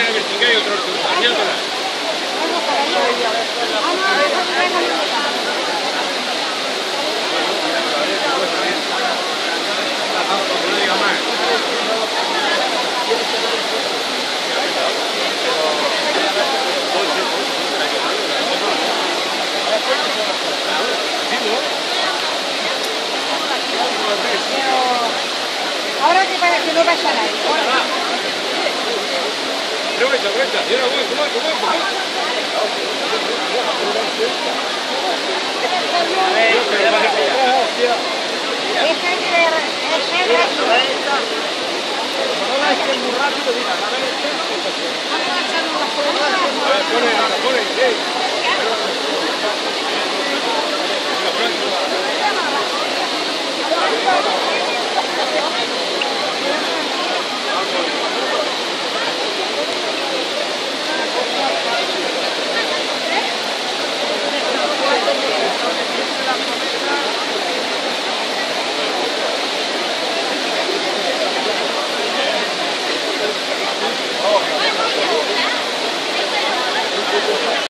la vertical y otro horizontal. No diga más. Ahora que no pasa nada. Aprovecha. Y ahora voy. Pone.